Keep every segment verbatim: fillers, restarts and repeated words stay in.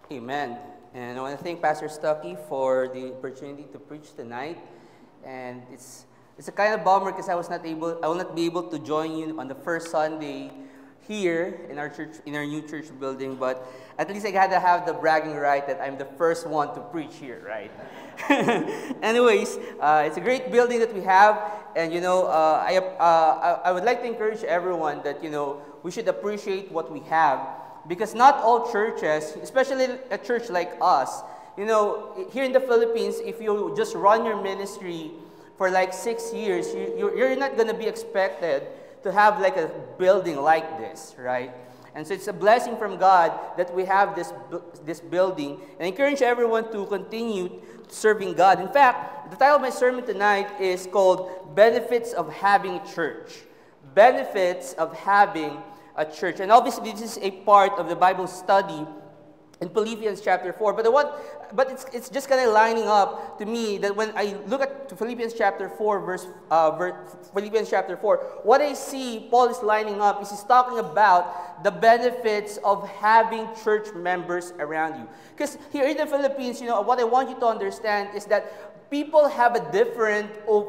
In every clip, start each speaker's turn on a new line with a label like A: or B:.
A: Amen. And I want to thank Pastor Stuckey for the opportunity to preach tonight. And it's it's a kind of bummer because I was not able I will not be able to join you on the first Sunday here in our church in our new church building, but at least I had to have the bragging right that I'm the first one to preach here, right? Anyways, uh, it's a great building that we have, and you know, uh, I, uh, I I would like to encourage everyone that you know we should appreciate what we have, because not all churches, especially a church like us, you know, here in the Philippines, if you just run your ministry for like six years, you, you're, you're not going to be expected to have like a building like this, right? And so it's a blessing from God that we have this, this building. And I encourage everyone to continue serving God. In fact, the title of my sermon tonight is called Benefits of Having a Church. Benefits of Having a Church. And obviously this is a part of the Bible study in Philippians chapter four. But the one, but it's it's just kind of lining up to me that when I look at Philippians chapter four, verse, uh, verse Philippians chapter four, what I see Paul is lining up is he's talking about the benefits of having church members around you. Because here in the Philippines, you know, what I want you to understand is that people have a different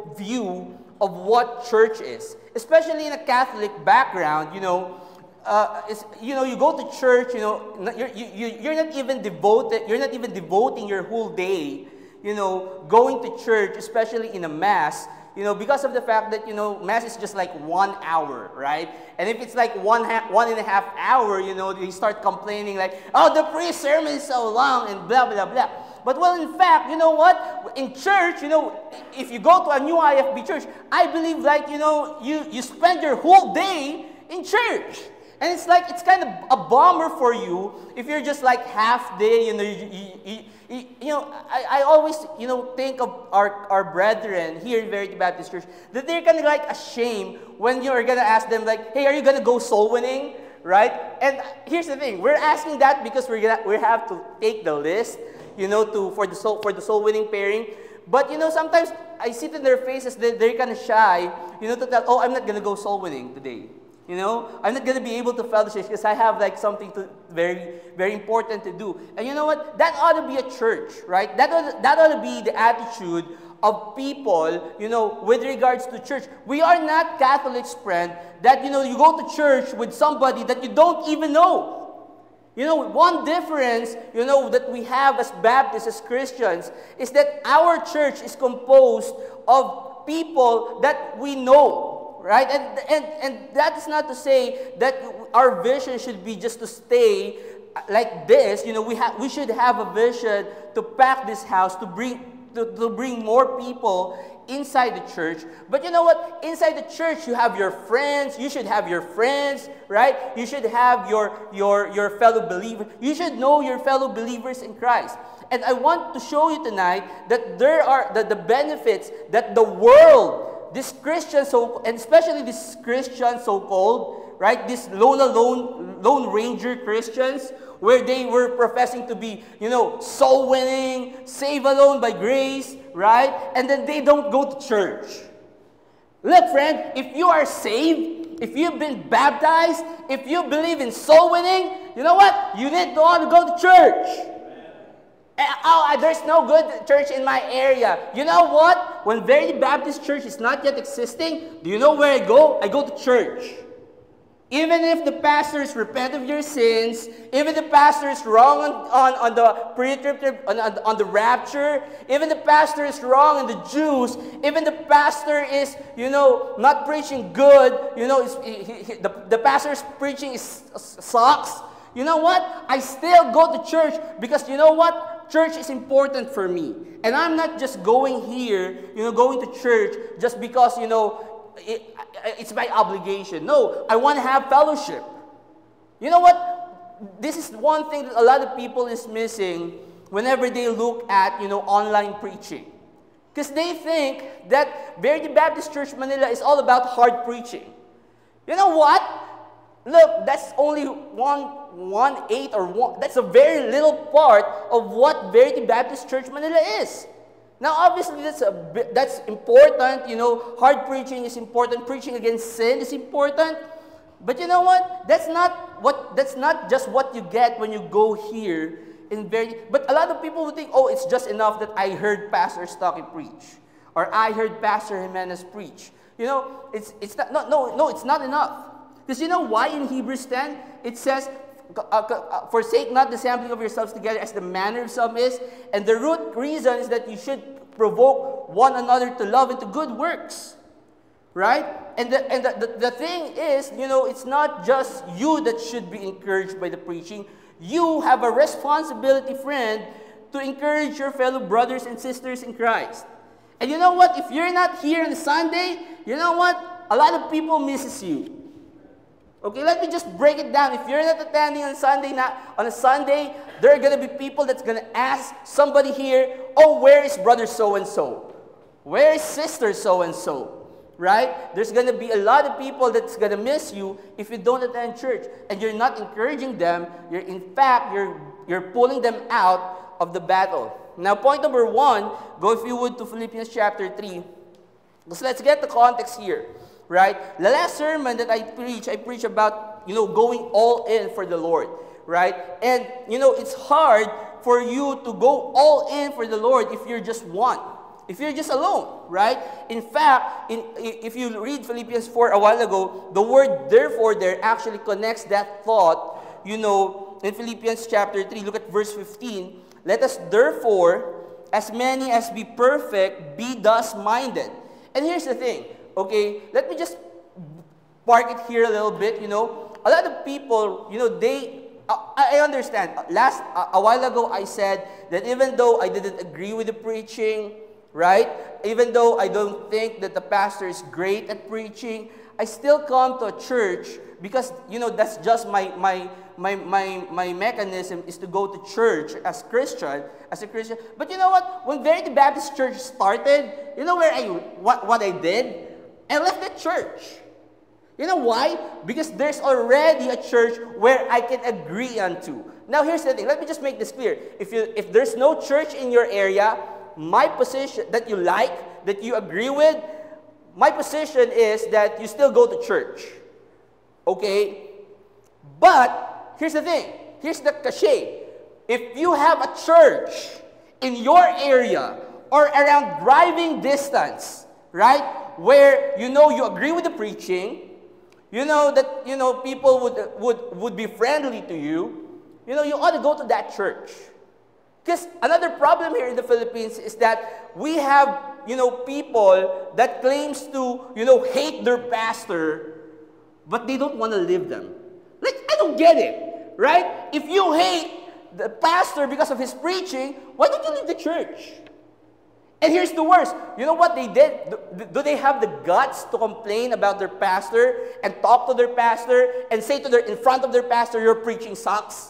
A: view of what church is, especially in a Catholic background. You know. Uh, it's, you know, you go to church, you know, you're, you, you're not even devoted, you're not even devoting your whole day, you know, going to church, especially in a mass, you know, because of the fact that, you know, mass is just like one hour, right? And if it's like one, ha one and a half hour, you know, you start complaining like, oh, the priest sermon is so long and blah, blah, blah. But well, in fact, you know what? In church, you know, if you go to a new I F B church, I believe like, you know, you, you spend your whole day in church. And it's like, it's kind of a bummer for you if you're just like half day, you know, you, you, you, you, you know, I, I always, you know, think of our, our brethren here in Verity Baptist Church, that they're kind of like ashamed when you're going to ask them like, hey, are you going to go soul winning, right? And here's the thing, we're asking that because we're gonna, we have to take the list, you know, to, for, the soul, for the soul winning pairing. But, you know, sometimes I see it in their faces that they're kind of shy, you know, to tell, oh, I'm not going to go soul winning today. You know, I'm not going to be able to fellowship because I have like something to very, very important to do. And you know what? That ought to be a church, right? That ought, that ought to be the attitude of people, you know, with regards to church. We are not Catholics, friend, that, you know, you go to church with somebody that you don't even know. You know, one difference, you know, that we have as Baptists, as Christians, is that our church is composed of people that we know. Right? And, and, and that is not to say that our vision should be just to stay like this. You know, we, ha we should have a vision to pack this house, to bring, to, to bring more people inside the church. But you know what? Inside the church, you have your friends. You should have your friends, right? You should have your, your, your fellow believers. You should know your fellow believers in Christ. And I want to show you tonight that there are the, the benefits that the world, this Christian, so, and especially this Christian so-called, right, this lone alone, lone ranger Christians, where they were professing to be, you know, soul winning, saved alone by grace, right, and then they don't go to church. Look, friend, if you are saved, if you've been baptized, if you believe in soul winning, you know what? You need to want to go to church. Oh, there's no good church in my area. You know what? When Verity Baptist Church is not yet existing, do you know where I go? I go to church. Even if the pastors repent of your sins, even the pastor is wrong on, on, on the pre-trib, on, on, on the rapture, even the pastor is wrong on the Jews, even the pastor is, you know, not preaching good, you know, he, he, the, the pastor's preaching is, sucks. You know what? I still go to church because you know what? Church is important for me. And I'm not just going here, you know, going to church just because, you know, it, it's my obligation. No, I want to have fellowship. You know what? This is one thing that a lot of people is missing whenever they look at, you know, online preaching. Because they think that Verity Baptist Church Manila is all about hard preaching. You know what? Look, that's only one, one eighth or one, that's a very little part of what Verity Baptist Church Manila is. Now, obviously, that's, a, that's important. You know, hard preaching is important. Preaching against sin is important. But you know what? That's not, what, that's not just what you get when you go here in very, but a lot of people would think, oh, it's just enough that I heard Pastor Stocky preach, or I heard Pastor Jimenez preach. You know, it's, it's not, no, no, no, it's not enough. Because you know why in Hebrews ten, it says, uh, uh, forsake not the assembling of yourselves together as the manner of some is, and the root reason is that you should provoke one another to love and to good works. Right? And, the, and the, the, the thing is, you know, it's not just you that should be encouraged by the preaching. You have a responsibility, friend, to encourage your fellow brothers and sisters in Christ. And you know what? If you're not here on a Sunday, you know what? A lot of people misses you. Okay, let me just break it down. If you're not attending on Sunday, not on a Sunday, there are going to be people that's going to ask somebody here, oh, where is brother so-and-so? Where is sister so-and-so? Right? There's going to be a lot of people that's going to miss you if you don't attend church. And you're not encouraging them. You're, in fact, you're, you're pulling them out of the battle. Now, point number one, go if you would to Philippians chapter three. Because let's get the context here. Right? The last sermon that I preached, I preached about, you know, going all in for the Lord. Right? And, you know, it's hard for you to go all in for the Lord if you're just one. If you're just alone, right? In fact, in, if you read Philippians four a while ago, the word therefore there actually connects that thought. You know, in Philippians chapter three, look at verse fifteen. Let us therefore, as many as be perfect, be thus minded. And here's the thing, okay? Let me just park it here a little bit, you know. A lot of people, you know, they, I, I understand. Last, a, a while ago, I said that even though I didn't agree with the preaching, right? Even though I don't think that the pastor is great at preaching, I still come to a church because, you know, that's just my my my my my mechanism is to go to church as Christian, as a Christian. But you know what? When Verity Baptist Church started, you know where I what what I did? I left the church. You know why? Because there's already a church where I can agree unto. Now here's the thing. Let me just make this clear. If you if there's no church in your area, my position that you like, that you agree with, my position is that you still go to church. Okay? But, here's the thing. Here's the cachet. If you have a church in your area or around driving distance, right, where you know you agree with the preaching, you know that, you know, people would, would, would be friendly to you, you know, you ought to go to that church. Because another problem here in the Philippines is that we have, you know, people that claims to, you know, hate their pastor, but they don't want to live them. Like, I don't get it, right? If you hate the pastor because of his preaching, why don't you leave the church? And here's the worst. You know what they did? Do, do they have the guts to complain about their pastor and talk to their pastor and say to their, in front of their pastor, your preaching sucks?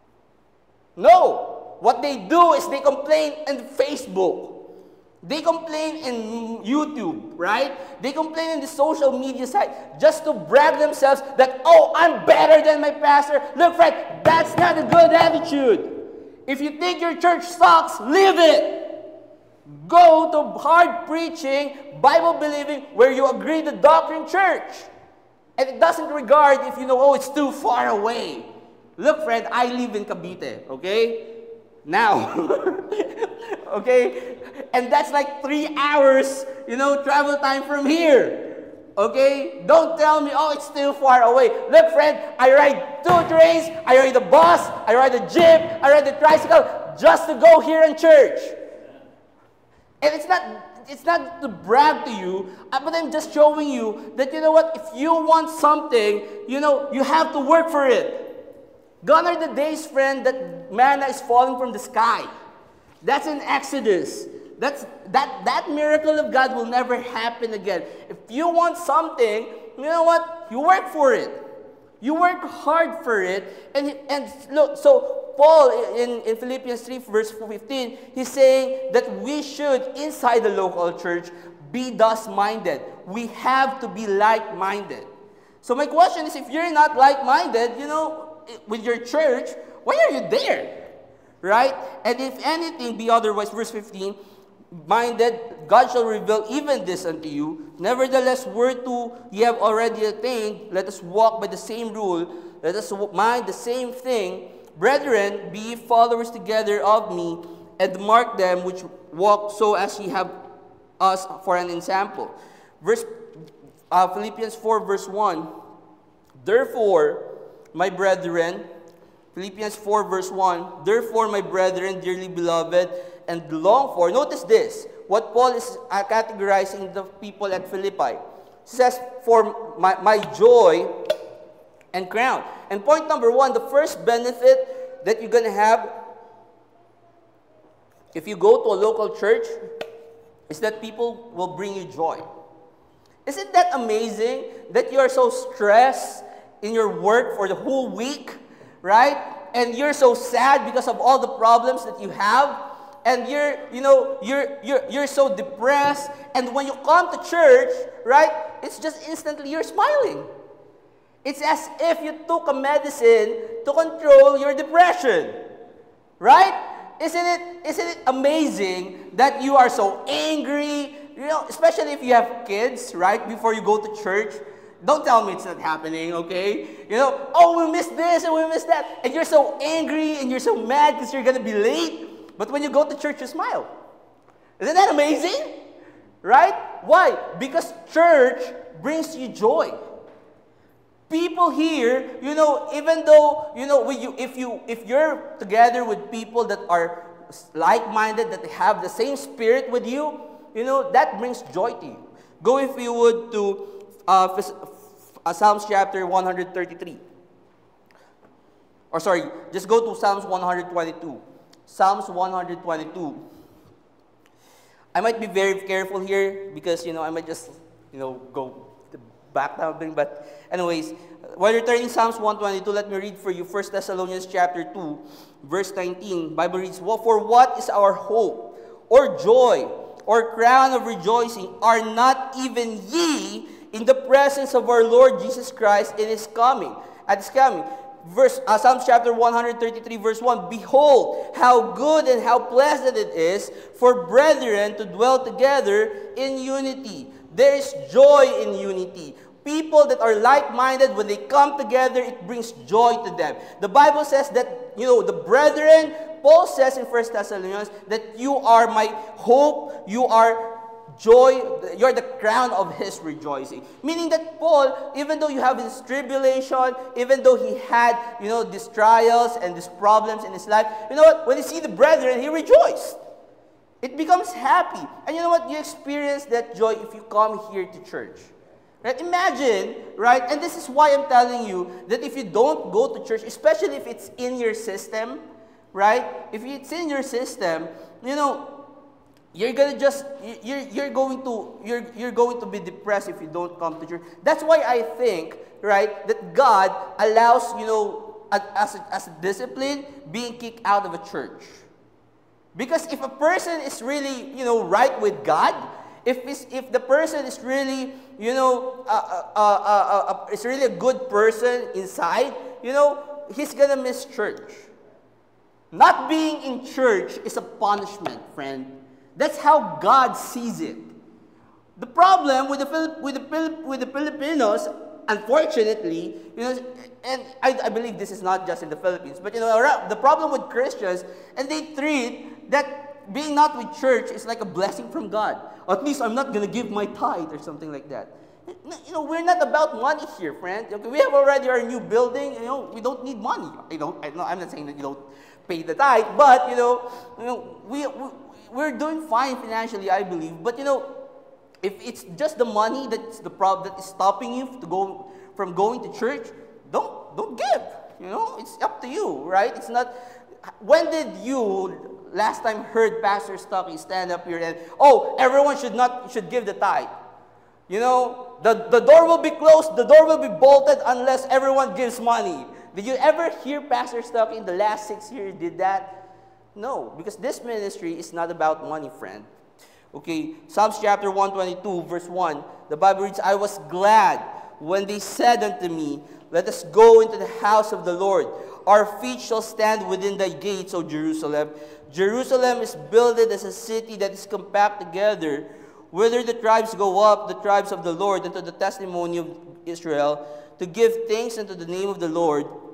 A: No. What they do is they complain in Facebook. They complain in YouTube, right? They complain in the social media site just to brag themselves that, oh, I'm better than my pastor. Look, Fred, that's not a good attitude. If you think your church sucks, leave it. Go to hard preaching, Bible believing, where you agree the doctrine church. And it doesn't regard if you know, oh, it's too far away. Look, Fred, I live in Cavite, okay? Now, okay? And that's like three hours, you know, travel time from here, okay? Don't tell me, oh, it's still far away. Look, friend, I ride two trains, I ride the bus, I ride the jeep, I ride the tricycle just to go here in church. And it's not, it's not to brag to you, but I'm just showing you that, you know what, if you want something, you know, you have to work for it. Gone are the days, friend, that manna is falling from the sky. That's in Exodus. That's, that, that miracle of God will never happen again. If you want something, you know what? You work for it. You work hard for it. And, and look, so Paul in, in Philippians three, verse fifteen, he's saying that we should, inside the local church, be thus minded. We have to be like-minded. So my question is, if you're not like-minded, you know, with your church, why are you there? Right? And if anything be otherwise, verse fifteen, minded, God shall reveal even this unto you. Nevertheless, whereto ye have already attained, let us walk by the same rule, let us mind the same thing, Brethren, be ye followers together of me, and mark them which walk so as ye have us for an example. Verse uh, Philippians four verse one. Therefore, my brethren, Philippians four verse one, therefore, my brethren, dearly beloved, and long for, notice this, what Paul is uh, categorizing the people at Philippi. He says, for my, my joy and crown. And point number one, the first benefit that you're going to have if you go to a local church is that people will bring you joy. Isn't that amazing that you are so stressed in your work for the whole week, right? And you're so sad because of all the problems that you have, and you're, you know, you're you're you're so depressed, and when you come to church, right, it's just instantly you're smiling. It's as if you took a medicine to control your depression, right? Isn't it isn't it amazing that you are so angry, you know, especially if you have kids, right, before you go to church? Don't tell me it's not happening, okay? You know, oh, we missed this and we missed that. And you're so angry and you're so mad because you're going to be late. But when you go to church, you smile. Isn't that amazing? Right? Why? Because church brings you joy. People here, you know, even though, you know, when you, if, you, if you're together with people that are like-minded, that have the same spirit with you, you know, that brings joy to you. Go, if you would, to Uh, uh, Psalms chapter one thirty-three. Or sorry, just go to Psalms one twenty-two. Psalms one twenty-two. I might be very careful here because, you know, I might just, you know, go back down. But anyways, while you're turning Psalms one twenty-two, let me read for you First Thessalonians chapter two, verse nineteen. Bible reads, well, for what is our hope, or joy, or crown of rejoicing? Are not even ye in the presence of our Lord Jesus Christ in His coming, at His coming? Verse, uh, Psalms chapter one thirty-three, verse one, behold, how good and how pleasant it is for brethren to dwell together in unity. There is joy in unity. People that are like-minded, when they come together, it brings joy to them. The Bible says that, you know, the brethren, Paul says in First Thessalonians, that you are my hope, you are joy, you're the crown of his rejoicing. Meaning that Paul, even though you have this tribulation, even though he had, you know, these trials and these problems in his life, you know what? When you see the brethren, he rejoiced. It becomes happy. And you know what? You experience that joy if you come here to church. Right? Imagine, right? And this is why I'm telling you that if you don't go to church, especially if it's in your system, right? If it's in your system, you know, You're gonna just you're you're going to you're you're going to be depressed if you don't come to church. That's why I think, right, that God allows, you know, as a, as a discipline, being kicked out of a church. Because if a person is really, you know, right with God, if it's, if the person is really, you know, uh, uh, uh, uh, uh, is really a good person inside, you know, he's gonna miss church. Not being in church is a punishment, friend. That's how God sees it. The problem with the Philip, with the Philip, with the Filipinos, unfortunately, you know, and I, I believe this is not just in the Philippines, but you know, the problem with Christians, and they treat that being not with church is like a blessing from God. At least I'm not gonna give my tithe or something like that. You know, we're not about money here, friend. Okay, we have already our new building. You know, we don't need money. I don't. I, no, I'm not saying that you don't pay the tithe, but you know, you know, we. we We're doing fine financially, I believe. But you know, if it's just the money that's the problem that is stopping you to go from going to church, don't don't give. You know, it's up to you, right? It's not. When did you last time heard Pastor Stucky stand up here and, oh, everyone should not should give the tithe? You know, the the door will be closed, the door will be bolted unless everyone gives money. Did you ever hear Pastor Stucky in the last six years did that? No, because this ministry is not about money, friend. Okay, Psalms chapter one twenty-two, verse one, the Bible reads, I was glad when they said unto me, let us go into the house of the Lord. Our feet shall stand within thy gates, O Jerusalem. Jerusalem is builded as a city that is compact together, whither the tribes go up, the tribes of the Lord, unto the testimony of Israel, to give thanks unto the name of the Lord.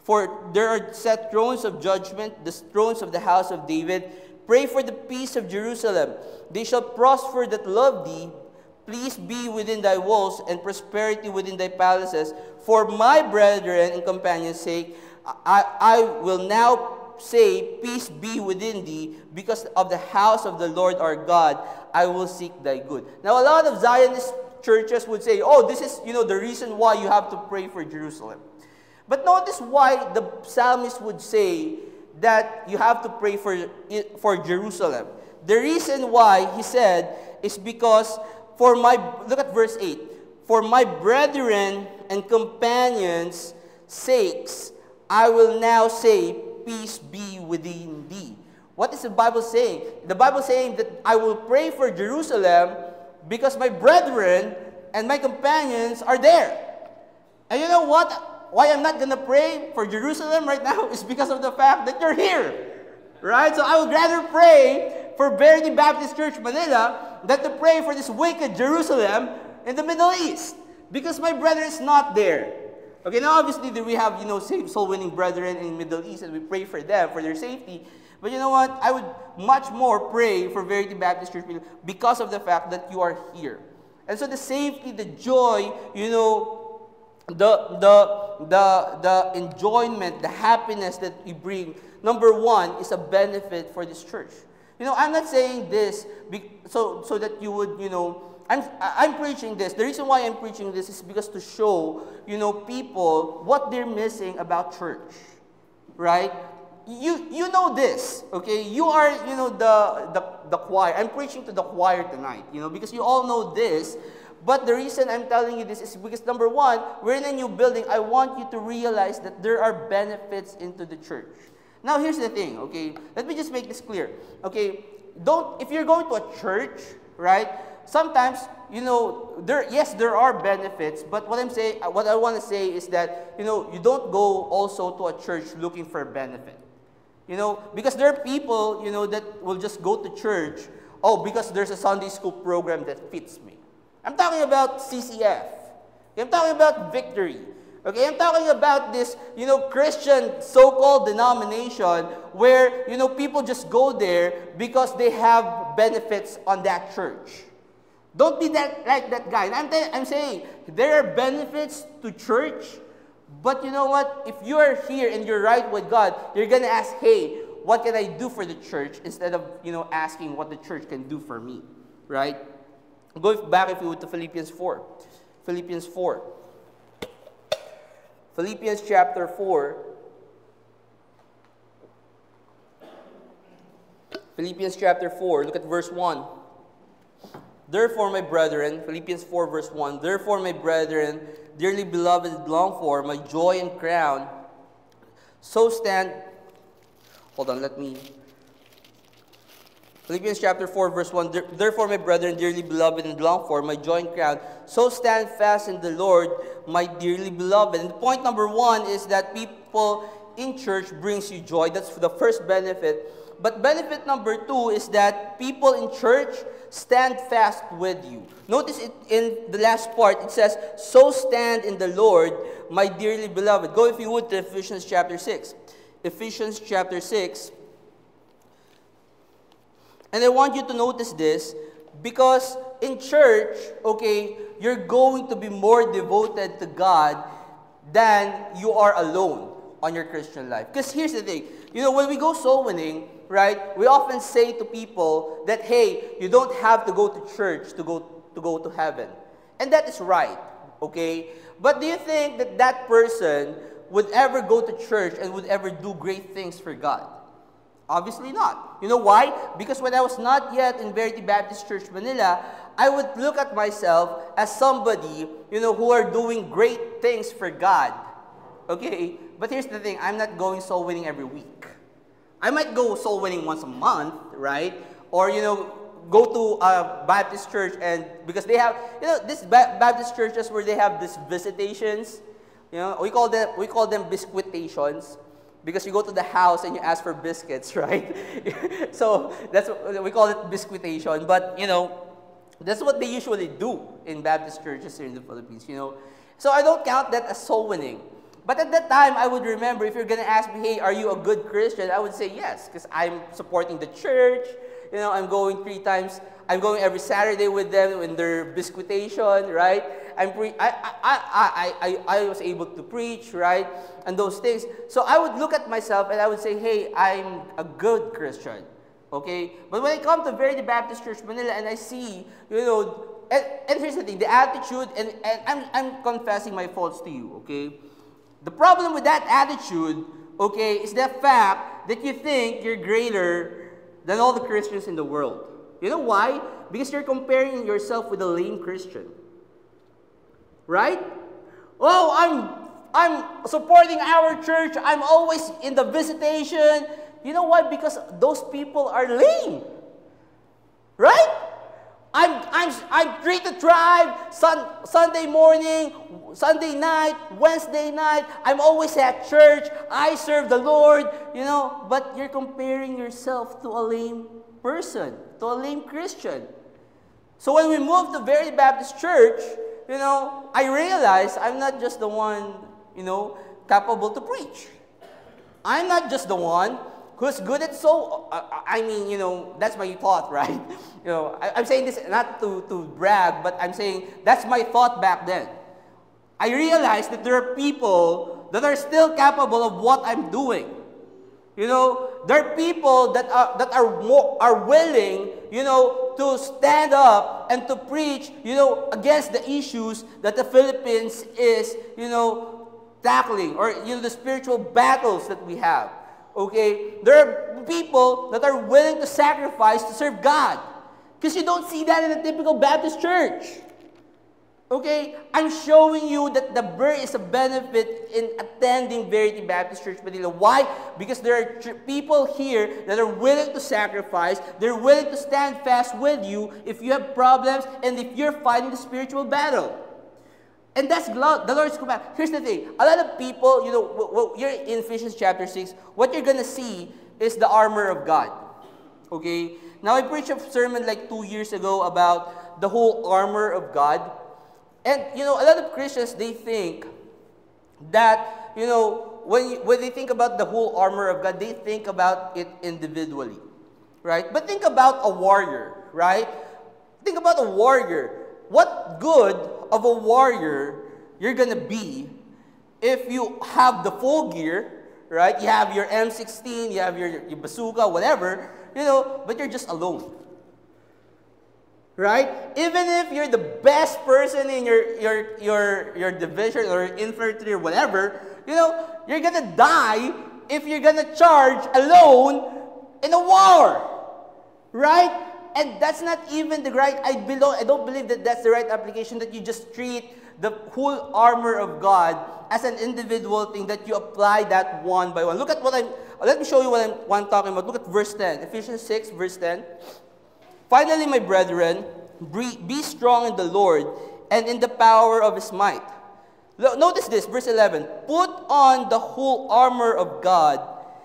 A: For there are set thrones of judgment, the thrones of the house of David. Pray for the peace of Jerusalem. They shall prosper that love thee. Peace be within thy walls, and prosperity within thy palaces. For my brethren and companions' sake, I, I will now say, peace be within thee, because of the house of the Lord our God, I will seek thy good. Now, a lot of Zionist churches would say, oh, this is, you know, the reason why you have to pray for Jerusalem. But notice why the psalmist would say that you have to pray for, for Jerusalem. The reason why he said is because for my, look at verse eight, for my brethren and companions' sakes, I will now say, peace be within thee. What is the Bible saying? The Bible is saying that I will pray for Jerusalem because my brethren and my companions are there. And you know what? Why I'm not going to pray for Jerusalem right now is because of the fact that you're here. Right? So I would rather pray for Verity Baptist Church Manila than to pray for this wicked Jerusalem in the Middle East. Because my brother is not there. Okay, now obviously we have, you know, soul-winning brethren in the Middle East, and we pray for them, for their safety. But you know what? I would much more pray for Verity Baptist Church Manila because of the fact that you are here. And so the safety, the joy, you know, The, the, the, the enjoyment, the happiness that we bring, number one, is a benefit for this church. You know, I'm not saying this be, so, so that you would, you know, I'm, I'm preaching this. The reason why I'm preaching this is because to show, you know, people what they're missing about church, right? You, you know this, okay? You are, you know, the, the, the choir. I'm preaching to the choir tonight, you know, because you all know this. But the reason I'm telling you this is because, number one, we're in a new building. I want you to realize that there are benefits into the church. Now, here's the thing, okay? Let me just make this clear, okay? Don't, if you're going to a church, right, sometimes, you know, there, yes, there are benefits, but what I'm saying, what I want to say is that, you know, you don't go also to a church looking for a benefit. You know, because there are people, you know, that will just go to church, oh, because there's a Sunday school program that fits me. I'm talking about C C F. I'm talking about Victory. Okay, I'm talking about this, you know, Christian so-called denomination where, you know, people just go there because they have benefits on that church. Don't be that like that guy. I'm, I'm saying there are benefits to church, but you know what? If you are here and you're right with God, you're going to ask, hey, what can I do for the church, instead of, you know, asking what the church can do for me, right? Go back, if you would, to Philippians four. Philippians four. Philippians chapter four. Philippians chapter four, look at verse one. Therefore, my brethren, Philippians four verse one, therefore, my brethren, dearly beloved and longed for, my joy and crown, so stand, hold on, let me, Philippians chapter four verse one, therefore, my brethren, dearly beloved and longed for, my joy and crown, so stand fast in the Lord, my dearly beloved. And point number one is that people in church brings you joy. That's the first benefit. But benefit number two is that people in church stand fast with you. Notice it in the last part, it says, so stand in the Lord, my dearly beloved. Go, if you would, to Ephesians chapter six. Ephesians chapter six. And I want you to notice this, because in church, okay, you're going to be more devoted to God than you are alone on your Christian life. Because here's the thing, you know, when we go soul winning, right, we often say to people that, hey, you don't have to go to church to go to go to heaven. And that is right, okay? But do you think that that person would ever go to church and would ever do great things for God? Obviously not. You know why? Because when I was not yet in Verity Baptist Church Manila, I would look at myself as somebody, you know, who are doing great things for God. Okay? But here's the thing, I'm not going soul winning every week. I might go soul winning once a month, right? Or, you know, go to a Baptist church, and because they have, you know, this Baptist churches where they have these visitations, you know, we call them, we call them biscuitations. Because you go to the house and you ask for biscuits, right? So that's what we call it, biscuitation. But, you know, that's what they usually do in Baptist churches here in the Philippines, you know. So I don't count that as soul winning. But at that time, I would remember, if you're going to ask me, hey, are you a good Christian? I would say yes, because I'm supporting the church. You know, I'm going three times. I'm going every Saturday with them in their biscuitation, right? I'm pre- I, I, I, I, I was able to preach, right? And those things. So I would look at myself and I would say, hey, I'm a good Christian. Okay? But when I come to Verity Baptist Church, Manila, and I see, you know, and, and here's the thing, the attitude, and, and I'm, I'm confessing my faults to you, okay? The problem with that attitude, okay, is the fact that you think you're greater than all the Christians in the world. You know why? Because you're comparing yourself with a lame Christian. Right? Oh, I'm I'm supporting our church. I'm always in the visitation. You know why? Because those people are lame. Right? I'm I'm I'm three to drive, sun, Sunday morning, Sunday night, Wednesday night. I'm always at church. I serve the Lord, you know, but you're comparing yourself to a lame person, to a lame Christian. So when we moved to Verity Baptist Church, you know, I realized I'm not just the one, you know, capable to preach. I'm not just the one who's good at so, uh, I mean, you know, that's my thought, right? You know, I, I'm saying this not to, to brag, but I'm saying that's my thought back then. I realized that there are people that are still capable of what I'm doing. You know, there are people that are, that are, more, are willing, you know, to stand up and to preach, you know, against the issues that the Philippines is, you know, tackling, or, you know, the spiritual battles that we have. Okay? There are people that are willing to sacrifice to serve God. Because you don't see that in a typical Baptist church. Okay? I'm showing you that the there is a benefit in attending Verity Baptist Church Manila. Why? Because there are people here that are willing to sacrifice. They're willing to stand fast with you if you have problems and if you're fighting the spiritual battle. And that's the Lord's command. Here's the thing. A lot of people, you know, you're in Ephesians chapter six, what you're going to see is the armor of God. Okay? Now, I preached a sermon like two years ago about the whole armor of God. And, you know, a lot of Christians, they think that, you know, when, you, when they think about the whole armor of God, they think about it individually. Right? But think about a warrior, right? Think about a warrior. What good of a warrior you're going to be if you have the full gear, right? You have your M sixteen, you have your, your bazooka, whatever, you know, but you're just alone. Right? Even if you're the best person in your, your, your, your division or infantry or whatever, you know, you're going to die if you're going to charge alone in a war. Right? And that's not even the right, I, below, I don't believe that that's the right application, that you just treat the whole armor of God as an individual thing, that you apply that one by one. Look at what I'm, let me show you what I'm, what I'm talking about. Look at verse ten, Ephesians six, verse ten. Finally, my brethren, be strong in the Lord and in the power of His might. Notice this, verse eleven. Put on the whole armor of God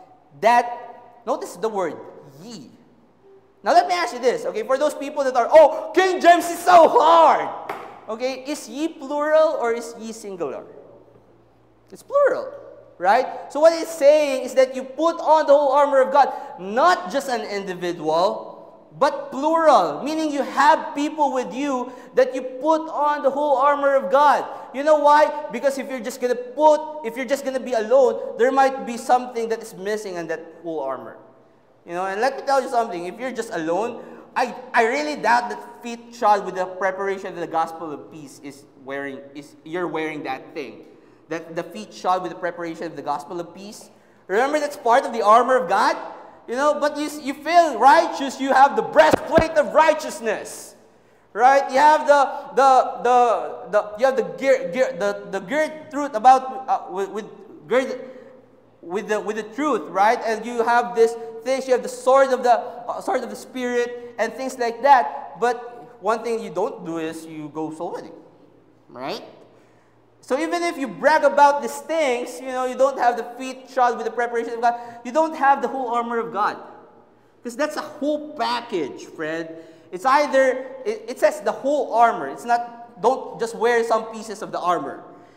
A: that, notice the word, ye. Now, let me ask you this, okay? For those people that are, oh, King James is so hard. Okay, is ye plural or is ye singular? It's plural, right? So what it's saying is that you put on the whole armor of God, not just an individual, but plural, meaning you have people with you that you put on the whole armor of God. You know why? Because if you're just going to put, if you're just going to be alone, there might be something that is missing in that whole armor. You know, and let me tell you something, if you're just alone, I, I really doubt that feet shod with the preparation of the gospel of peace is wearing, is you're wearing that thing. That the feet shod with the preparation of the gospel of peace. Remember, that's part of the armor of God. You know, but you, you feel righteous, you have the breastplate of righteousness. Right? You have the the the, the you have the gear, gear the, the girt truth about uh, with, with gird with the with the truth, right? And you have this things, you have the sword of the uh, sword of the Spirit and things like that. But one thing you don't do is you go soul winning, right? So even if you brag about these things, you know, you don't have the feet shod with the preparation of God, you don't have the whole armor of God. Because that's a whole package, friend. It's either, it, it says the whole armor. It's not, don't just wear some pieces of the armor.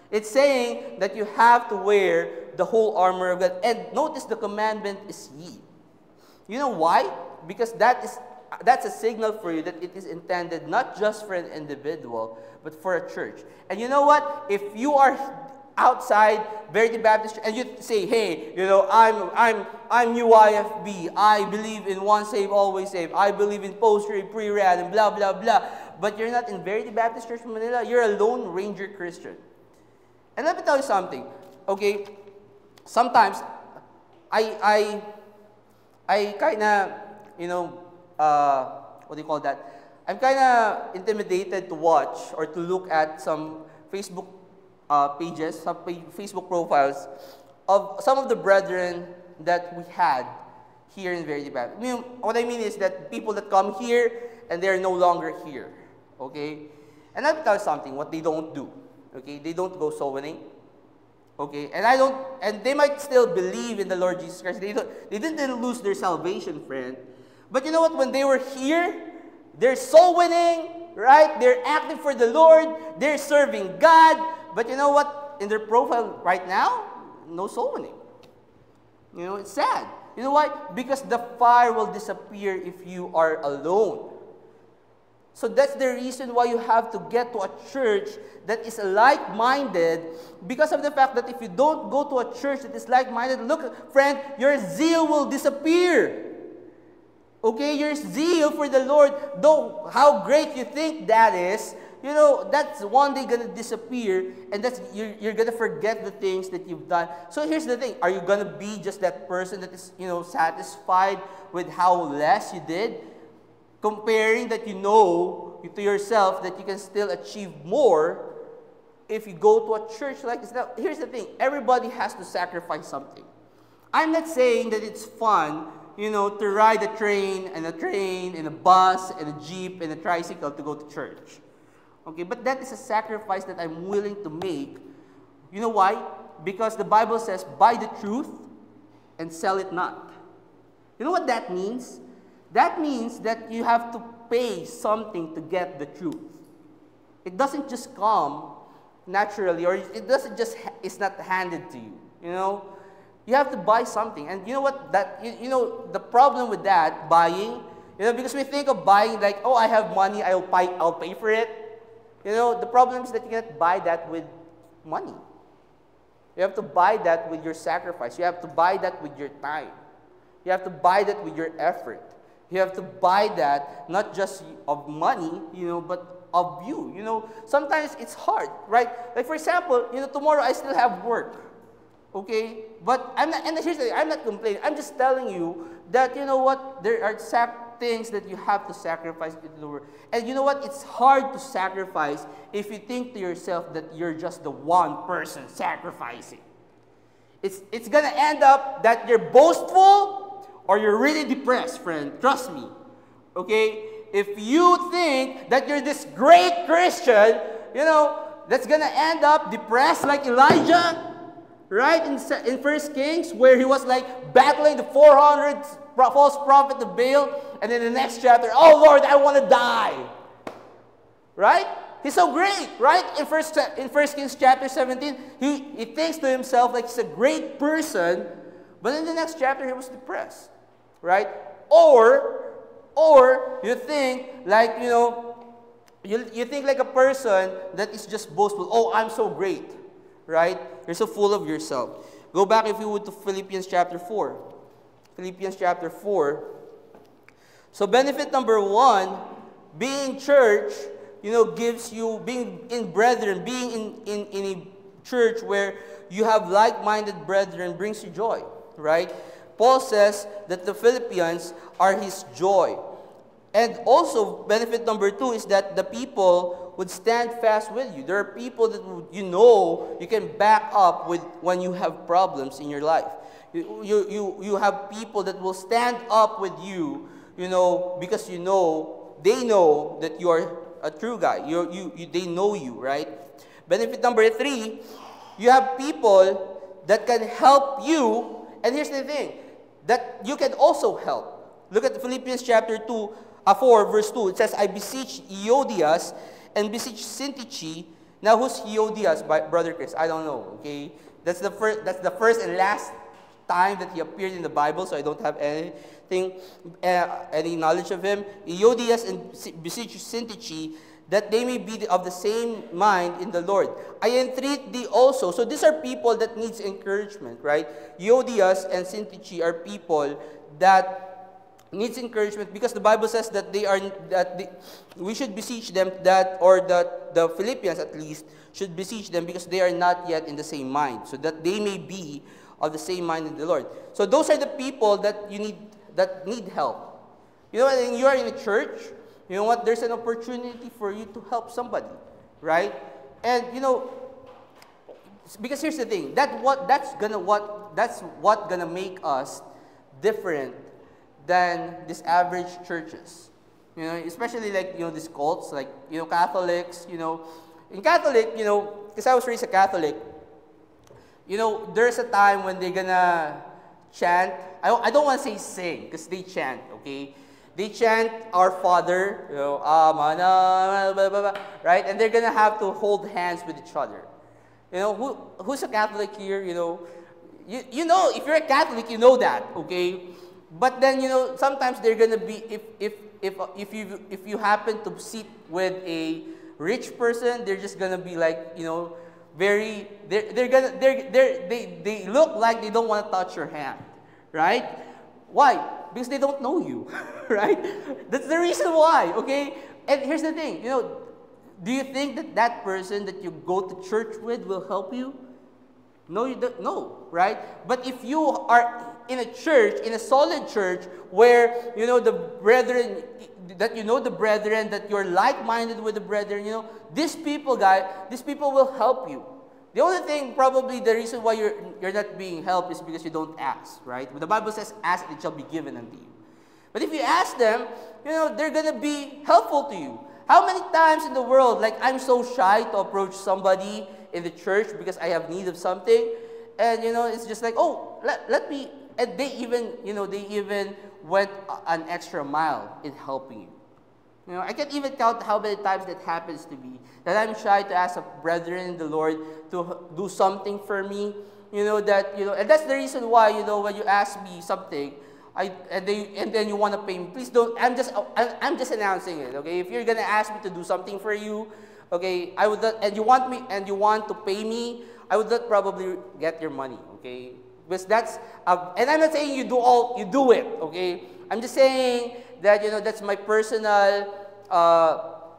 A: It's saying that you have to wear the whole armor of God. And notice the commandment is ye. You know why? Because that is that's a signal for you that it is intended not just for an individual, but for a church. And you know what? If you are outside Verity Baptist and you say, hey, you know, I'm I'm I'm U I F B. I believe in once saved, always saved. I believe in post-rad, pre-rad, and blah, blah, blah. But you're not in Verity Baptist Church Manila. You're a Lone Ranger Christian. And let me tell you something. Okay, sometimes I I I kind of, you know, uh, what do you call that? I'm kind of intimidated to watch or to look at some Facebook uh, pages, some Facebook profiles of some of the brethren that we had here in Verity Baptist. I mean, what I mean is that people that come here and they're no longer here, okay? And I'll tell you something, what they don't do, okay? They don't go soul winning, okay? And I don't, and they might still believe in the Lord Jesus Christ. They, don't, they didn't lose their salvation, friend. But you know what? When they were here, they're soul winning, right? They're active for the Lord. They're serving God. But you know what? In their profile right now, no soul winning. You know, it's sad. You know why? Because the fire will disappear if you are alone. So that's the reason why you have to get to a church that is like-minded, because of the fact that if you don't go to a church that is like-minded, look, friend, your zeal will disappear. Okay, your zeal for the Lord, though how great you think that is, you know, that's one day going to disappear, and that's you're, you're going to forget the things that you've done. So here's the thing, are you going to be just that person that is, you know, satisfied with how less you did? Comparing that you know to yourself that you can still achieve more if you go to a church like this. Now, here's the thing, everybody has to sacrifice something. I'm not saying that it's fun, you know, to ride a train and a train and a bus and a jeep and a tricycle to go to church. Okay, but that is a sacrifice that I'm willing to make. You know why? Because the Bible says, buy the truth and sell it not. You know what that means? That means that you have to pay something to get the truth. It doesn't just come naturally, or it doesn't just, it's not handed to you, you know? You have to buy something. And you know what? That you, you know, the problem with that, buying, you know, because we think of buying like, oh, I have money, I'll pay, I'll pay for it. You know, the problem is that you cannot buy that with money. You have to buy that with your sacrifice. You have to buy that with your time. You have to buy that with your effort. You have to buy that not just of money, you know, but of you. You know, sometimes it's hard, right? Like for example, you know, tomorrow I still have work. Okay? But I'm not, and here's the thing, I'm not complaining. I'm just telling you that, you know what, there are sac things that you have to sacrifice in the world. And you know what, it's hard to sacrifice if you think to yourself that you're just the one person sacrificing. It's, it's going to end up that you're boastful or you're really depressed, friend. Trust me. Okay? If you think that you're this great Christian, you know, that's going to end up depressed like Elijah. Right, in, in First Kings, where he was like battling the four hundred false prophet of Baal, and in the next chapter, oh Lord, I want to die. Right? He's so great, right? In First, in First Kings chapter seventeen, he, he thinks to himself like he's a great person, but in the next chapter, he was depressed. Right? Or, or you think like, you know, you, you think like a person that is just boastful. Oh, I'm so great. Right? You're so full of yourself. Go back, if you would, to Philippians chapter four. Philippians chapter four. So benefit number one, being church, you know, gives you, being in brethren, being in, in, in a church where you have like-minded brethren brings you joy. Right? Paul says that the Philippians are his joy. And also, benefit number two is that the people would stand fast with you. There are people that you know you can back up with when you have problems in your life. You, you, you, you have people that will stand up with you, you know, because you know, they know that you are a true guy. You're, you, you, they know you, right? Benefit number three, you have people that can help you. And here's the thing, that you can also help. Look at Philippians chapter two, uh, four, verse two. It says, I beseech Euodias and beseech Syntyche Now, who's Euodias, by Brother Chris? I don't know, okay? That's the first, that's the first and last time that he appeared in the Bible, so I don't have anything, uh, any knowledge of him. Euodias and beseech Syntyche, that they may be of the same mind in the Lord. I entreat thee also. So these are people that needs encouragement, right? Euodias and Syntyche are people that needs encouragement, because the Bible says that they are that they, we should beseech them, that or that the Philippians at least should beseech them, because they are not yet in the same mind, so that they may be of the same mind in the Lord. So those are the people that you need that need help. You know, when you are in a church, you know what? There's an opportunity for you to help somebody, right? And you know, because here's the thing, that what that's gonna what that's what gonna make us different than these average churches. You know, especially like, you know, these cults, like, you know, Catholics, you know. In Catholic, you know, because I was raised a Catholic, you know, there's a time when they're gonna chant. I don't, I don't want to say sing, because they chant, okay? They chant Our Father, you know, Amana, blah, blah, blah, right? And they're gonna have to hold hands with each other. You know, who who's a Catholic here? You know, you you know, if you're a Catholic, you know that, okay? But then, you know, sometimes they're gonna be, if if if if you if you happen to sit with a rich person, they're just gonna be like, you know, very they're they're gonna they're they're they they look like they don't want to touch your hand, right? Why? Because they don't know you, right? That's the reason why, okay? And here's the thing, you know, do you think that that person that you go to church with will help you? No, you don't, no, right? But if you are in a church, in a solid church, where, you know, the brethren, that you know the brethren, that you're like-minded with the brethren, you know, these people, guys, these people will help you. The only thing, probably, the reason why you're, you're not being helped is because you don't ask, right? But the Bible says, ask and it shall be given unto you. But if you ask them, you know, they're going to be helpful to you. How many times in the world, like, I'm so shy to approach somebody in the church because I have need of something, and, you know, it's just like, oh, let, let me, and they even, you know, they even went an extra mile in helping you. You know, I can't even count how many times that happens to me, that I'm shy to ask a brethren in the Lord to do something for me. You know, that, you know, and that's the reason why, you know, when you ask me something, I, and, they, and then you want to pay me, please don't, I'm just, I'm just announcing it, okay? If you're going to ask me to do something for you, okay, I would not, and you want me, and you want to pay me, I would not probably get your money, okay? Because that's, uh, and I'm not saying you do all, you do it, okay? I'm just saying that, you know, that's my personal, uh,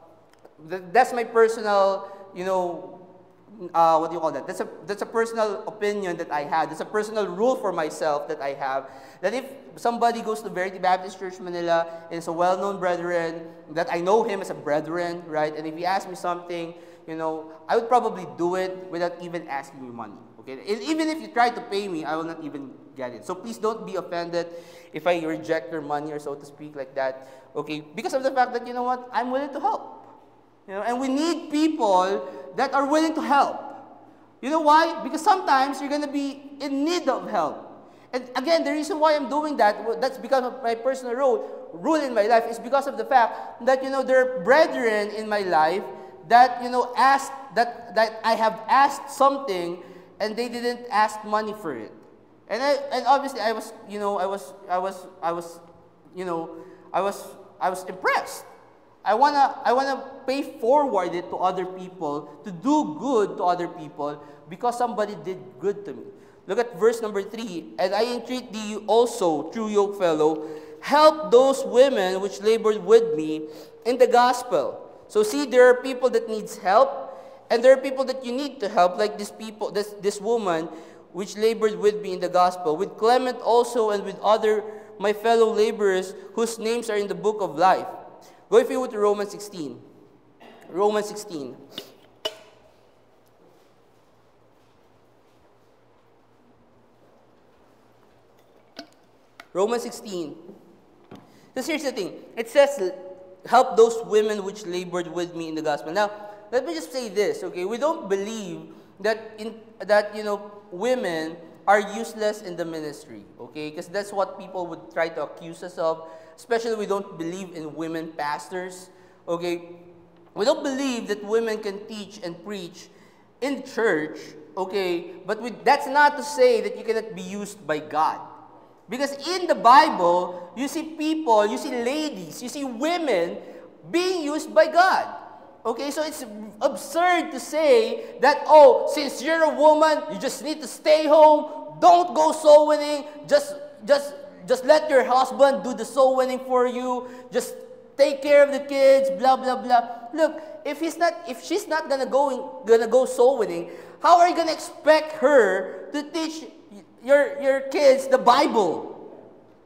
A: that's my personal, you know, uh, what do you call that? That's a, that's a personal opinion that I have. That's a personal rule for myself that I have. That if somebody goes to Verity Baptist Church Manila and is a well-known brethren, that I know him as a brethren, right? And if he asks me something, you know, I would probably do it without even asking me money, okay? And even if you try to pay me, I will not even get it. So please don't be offended if I reject your money, or so to speak, like that, okay? Because of the fact that, you know what, I'm willing to help. You know, and we need people that are willing to help. You know why? Because sometimes you're going to be in need of help. And again, the reason why I'm doing that, that's because of my personal role, rule in my life, is because of the fact that, you know, there are brethren in my life that, you know, asked, that, that I have asked something and they didn't ask money for it. And I, and obviously I was, you know, I was, I was, I was, you know, I was, I was impressed. I wanna, I wanna pay forward it to other people, to do good to other people, because somebody did good to me. Look at verse number three. And I entreat thee also, true yoke fellow, help those women which labored with me in the gospel. So see, there are people that needs help, and there are people that you need to help, like this people, this, this woman which labored with me in the gospel, with Clement also, and with other my fellow laborers whose names are in the book of life. Go if you would to Romans sixteen. Romans sixteen. Romans sixteen. Because here's the thing. It says, help those women which labored with me in the gospel. Now, let me just say this, okay? We don't believe that, in, that you know, women are useless in the ministry, okay? Because that's what people would try to accuse us of. Especially we don't believe in women pastors, okay? We don't believe that women can teach and preach in church, okay? But we, that's not to say that you cannot be used by God. Because in the Bible, you see people, you see ladies, you see women being used by God. Okay, so it's absurd to say that, oh, since you're a woman, you just need to stay home, don't go soul winning, just, just, just let your husband do the soul winning for you, just take care of the kids, blah, blah, blah. Look, if he's not, if she's not gonna go, gonna go soul winning, how are you gonna expect her to teach your, your kids the Bible?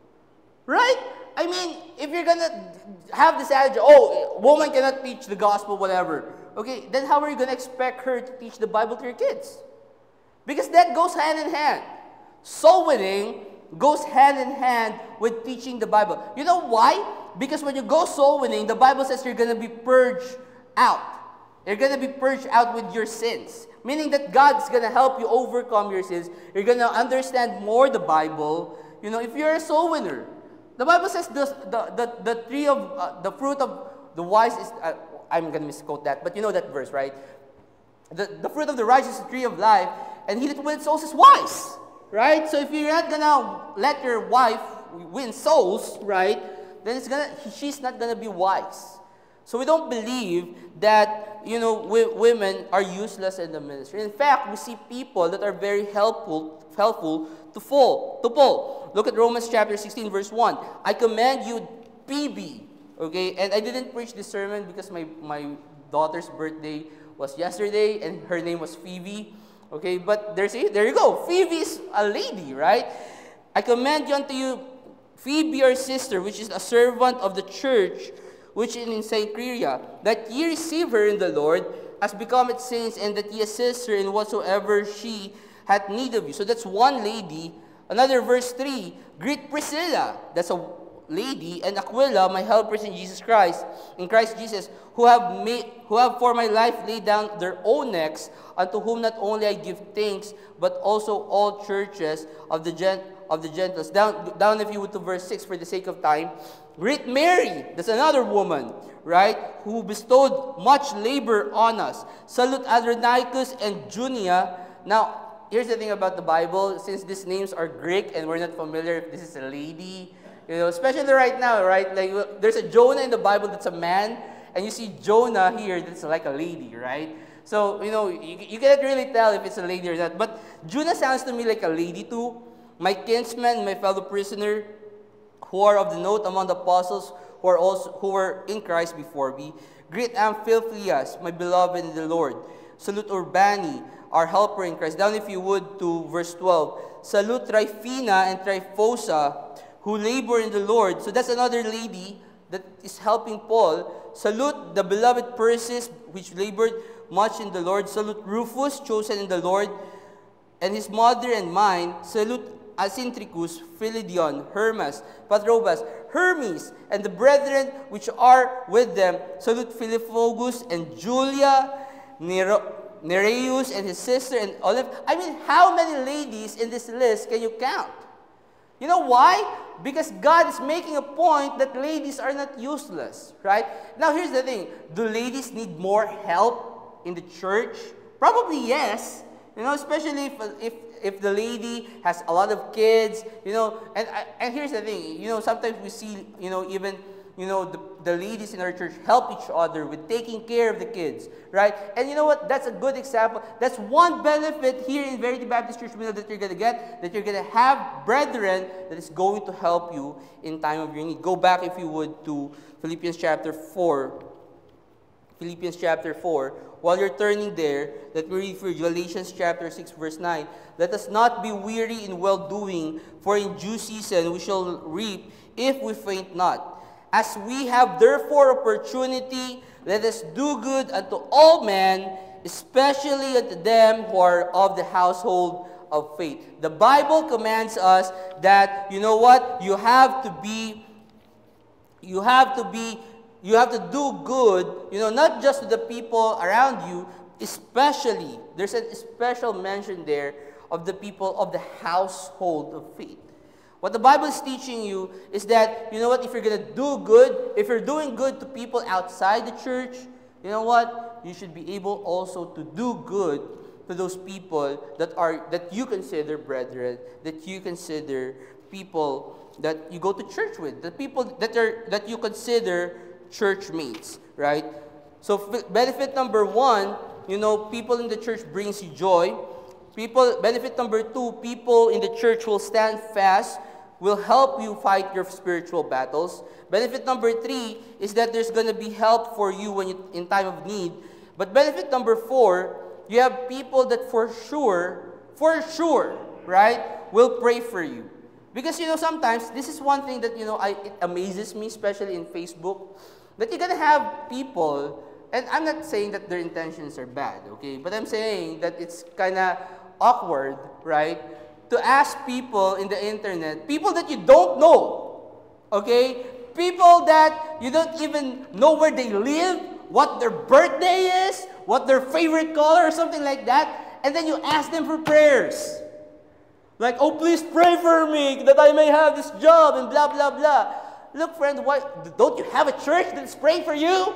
A: Right? I mean, if you're gonna have this attitude, oh, woman cannot teach the gospel, whatever. Okay, then how are you gonna expect her to teach the Bible to your kids? Because that goes hand in hand. Soul winning goes hand in hand with teaching the Bible. You know why? Because when you go soul winning, the Bible says you're gonna be purged out. You're gonna be purged out with your sins. Meaning that God's gonna help you overcome your sins. You're gonna understand more the Bible. You know, if you're a soul winner, the Bible says the the the, the tree of uh, the fruit of the wise is. Uh, I'm gonna misquote that, but you know that verse, right? The the fruit of the righteous is the tree of life, and he that wins souls is wise, right? So if you're not gonna let your wife win souls, right, then it's gonna she's not gonna be wise. So we don't believe that, you know, women are useless in the ministry. In fact, we see people that are very helpful, helpful to Paul. To Paul. Look at Romans chapter sixteen, verse one. I command you, P B. Okay, and I didn't preach this sermon because my, my daughter's birthday was yesterday, and her name was Phoebe. Okay, but there's a, there you go. Phoebe is a lady, right? I command you unto you, Phoebe, your sister, which is a servant of the church, which is in Cenchrea, that ye receive her in the Lord, as becometh saints, and that ye assist her in whatsoever she hath need of you. So that's one lady. Another verse three, greet Priscilla, that's a lady, and Aquila, my helpers in Jesus Christ, in Christ Jesus, who have made, who have for my life laid down their own necks, unto whom not only I give thanks, but also all churches of the gent of the Gentiles. Down, down if you would to verse six for the sake of time. Greet Mary, that's another woman, right, who bestowed much labor on us. Salute Adronicus and Junia. Now, here's the thing about the Bible, since these names are Greek and we're not familiar if this is a lady, you know, especially right now, right? Like, there's a Jonah in the Bible that's a man, and you see Jonah here that's like a lady, right? So, you know, you, you cannot really tell if it's a lady or not. But Jonah sounds to me like a lady too. My kinsman, my fellow prisoner, who are of the note among the apostles, who are also who were in Christ before me. Greet Amphipolis, my beloved in the Lord. Salute Urbani, our helper in Christ. Down if you would to verse twelve. Salute Tryphena and Tryphosa, who labor in the Lord. So that's another lady that is helping Paul. Salute the beloved Persis, which labored much in the Lord. Salute Rufus, chosen in the Lord, and his mother and mine. Salute Asintricus, Philidion, Hermas, Patrobas, Hermes, and the brethren which are with them. Salute Philippogus and Julia, Nero, Nereus and his sister, and Olive. I mean, how many ladies in this list can you count? You know why? Because God is making a point that ladies are not useless, right? Now, here's the thing. Do ladies need more help in the church? Probably yes. You know, especially if, if, if the lady has a lot of kids, you know. And, and here's the thing. You know, sometimes we see, you know, even, you know, the, the ladies in our church help each other with taking care of the kids, right? And you know what? That's a good example. That's one benefit here in Verity Baptist Church Manila that you're going to get, that you're going to have brethren that is going to help you in time of your need. Go back, if you would, to Philippians chapter four. Philippians chapter four. While you're turning there, let me read for Galatians chapter six, verse nine. Let us not be weary in well-doing, for in due season we shall reap if we faint not. As we have therefore opportunity, let us do good unto all men, especially unto them who are of the household of faith. The Bible commands us that, you know what, you have to be, you have to be, you have to do good, you know, not just to the people around you, especially, there's a special mention there of the people of the household of faith. What the Bible is teaching you is that, you know what, if you're going to do good, if you're doing good to people outside the church, you know what? You should be able also to do good to those people that are that you consider brethren, that you consider people that you go to church with, the people that are that you consider church mates, right? So benefit number one, you know, people in the church brings you joy. People, benefit number two, people in the church will stand fast, will help you fight your spiritual battles. Benefit number three is that there's going to be help for you when you, in time of need. But benefit number four, you have people that for sure, for sure, right, will pray for you. Because, you know, sometimes, this is one thing that, you know, I, it amazes me, especially in Facebook, that you're going to have people, and I'm not saying that their intentions are bad, okay? But I'm saying that it's kind of awkward, right, to ask people in the internet, people that you don't know, okay? People that you don't even know where they live, what their birthday is, what their favorite color or something like that, and then you ask them for prayers. Like, oh, please pray for me that I may have this job and blah, blah, blah. Look, friend, why, don't you have a church that's praying for you?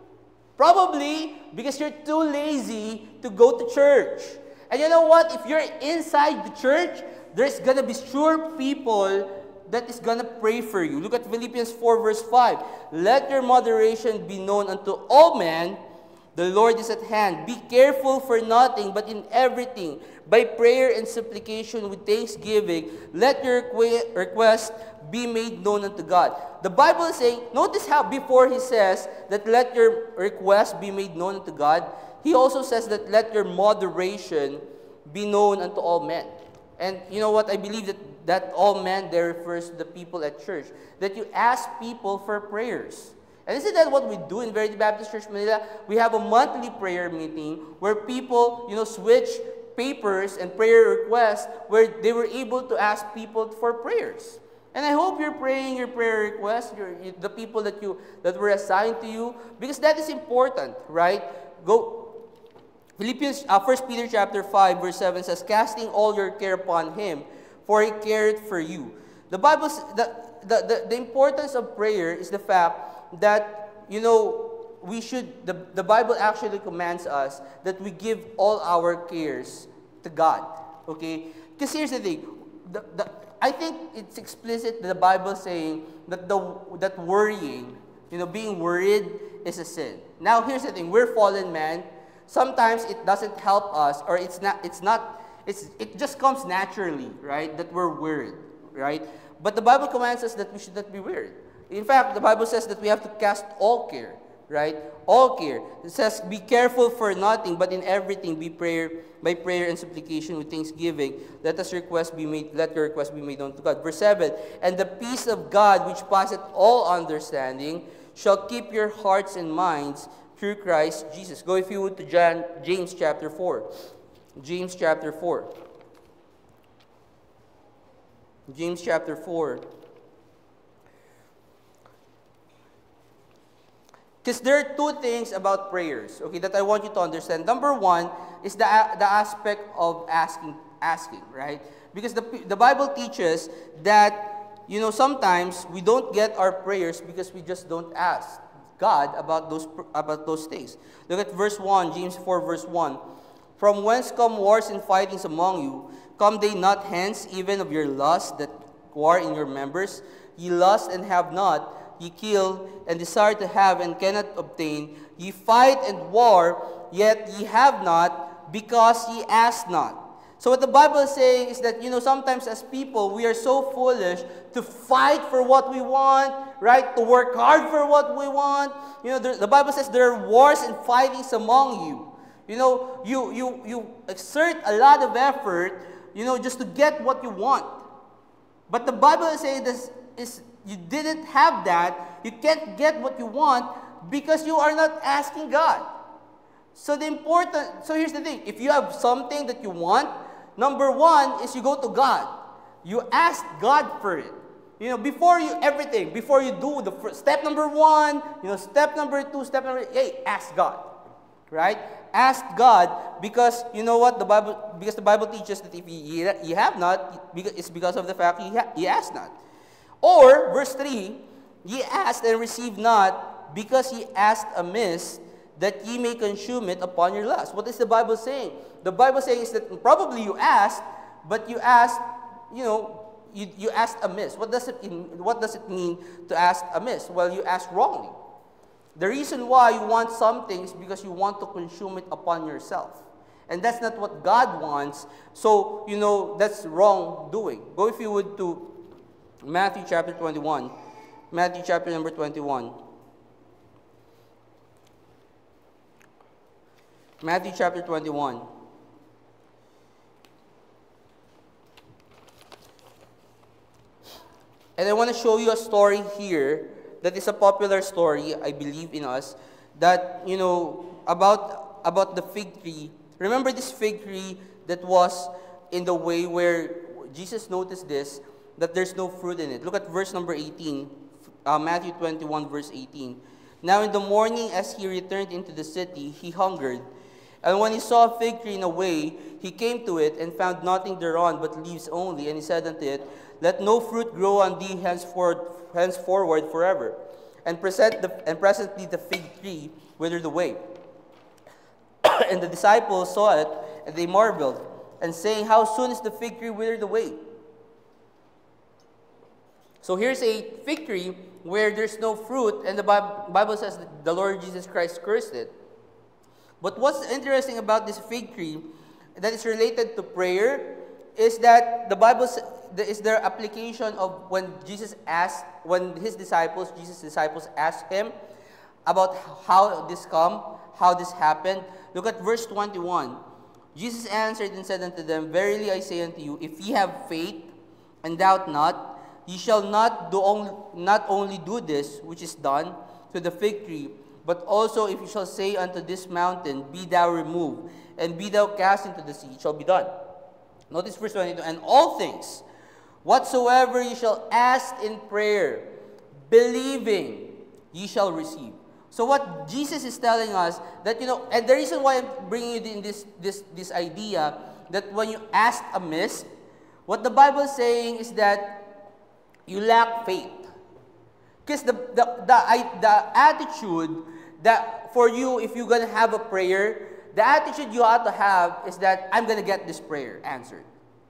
A: Probably because you're too lazy to go to church. And you know what? If you're inside the church, there's going to be sure people that is going to pray for you. Look at Philippians four verse five. Let your moderation be known unto all men. The Lord is at hand. Be careful for nothing, but in everything, by prayer and supplication with thanksgiving, let your request be made known unto God. The Bible is saying, notice how before he says that let your request be made known unto God, he also says that let your moderation be known unto all men. And you know what? I believe that, that all men there refers to the people at church. That you ask people for prayers. And isn't that what we do in Verity Baptist Church Manila? We have a monthly prayer meeting where people, you know, switch papers and prayer requests where they were able to ask people for prayers. And I hope you're praying your prayer requests, your, the people that you that were assigned to you, because that is important, right? Go. Philippians, uh, First Peter chapter five, verse seven says, casting all your care upon Him, for He cared for you. The Bible, the, the, the, the importance of prayer is the fact that, you know, we should, the, the Bible actually commands us that we give all our cares to God, okay? Because here's the thing, the, the, I think it's explicit, the Bible saying that, the, that worrying, you know, being worried is a sin. Now, here's the thing, we're fallen man. Sometimes it doesn't help us, or it's not, it's not, it's, it just comes naturally, right, that we're worried, right? But the Bible commands us that we should not be worried. In fact, the Bible says that we have to cast all care, right? All care. It says, be careful for nothing, but in everything be prayer, by prayer and supplication with thanksgiving. Let us request be made, let your request be made known to God. Verse seven, and the peace of God, which passeth all understanding, shall keep your hearts and minds through Christ Jesus. Go if you would to John, James chapter four. James chapter four. James chapter four. Because there are two things about prayers, okay, that I want you to understand. Number one is the, the aspect of asking, asking, right? Because the, the Bible teaches that, you know, sometimes we don't get our prayers because we just don't ask God about those, about those things. Look at verse one, James four verse one. From whence come wars and fightings among you? Come they not hence even of your lust that war in your members? Ye lust and have not. Ye kill and desire to have and cannot obtain. Ye fight and war, yet ye have not, because ye ask not. So what the Bible is saying is that, you know, sometimes as people, we are so foolish to fight for what we want, right? To work hard for what we want. You know, the, the Bible says there are wars and fightings among you. You know, you, you, you exert a lot of effort, you know, just to get what you want. But the Bible is saying this is, you didn't have that, you can't get what you want because you are not asking God. So the important, so here's the thing, if you have something that you want, number one is you go to God. You ask God for it. You know, before you, everything, before you do the first, step number one, you know, step number two, step number, hey, ask God. Right? Ask God because, you know what, the Bible, because the Bible teaches that if you, you have not, it's because of the fact you, ha, you ask not. Or, verse three, ye asked and received not, because ye asked amiss, that ye may consume it upon your lust. What is the Bible saying? The Bible saying is that probably you asked, but you asked, you know, you, you asked amiss. What does it what does it mean to ask amiss? Well, you asked wrongly. The reason why you want something is because you want to consume it upon yourself. And that's not what God wants. So, you know, that's wrongdoing. Go, if you would, to Matthew chapter twenty-one. Matthew chapter number twenty-one. Matthew chapter twenty-one. And I want to show you a story here that is a popular story, I believe in us, that, you know, about, about the fig tree. Remember this fig tree that was in the way where Jesus noticed this, that there's no fruit in it. Look at verse number eighteen, uh, Matthew twenty-one, verse eighteen. Now in the morning, as he returned into the city, he hungered. And when he saw a fig tree in a way, he came to it and found nothing thereon but leaves only. And he said unto it, Let no fruit grow on thee henceforward, henceforward forever. And, present the, and presently the fig tree withered away. And the disciples saw it, and they marveled, and saying, How soon is the fig tree withered away? So here's a fig tree where there's no fruit, and the Bible says that the Lord Jesus Christ cursed it. But what's interesting about this fig tree that is related to prayer is that the Bible is their application of when Jesus asked, when his disciples, Jesus' disciples asked him about how this come, how this happened. Look at verse twenty-one. Jesus answered and said unto them, Verily I say unto you, if ye have faith and doubt not, ye shall not do only, not only do this which is done to the fig tree, but also if you shall say unto this mountain, Be thou removed, and be thou cast into the sea, it shall be done. Notice verse twenty-two. And all things, whatsoever ye shall ask in prayer, believing, ye shall receive. So what Jesus is telling us, that, you know, and the reason why I'm bringing you in this, this, this idea, that when you ask amiss, what the Bible is saying is that you lack faith. Because the, the, the, I, the attitude that for you, if you're going to have a prayer, the attitude you ought to have is that I'm going to get this prayer answered.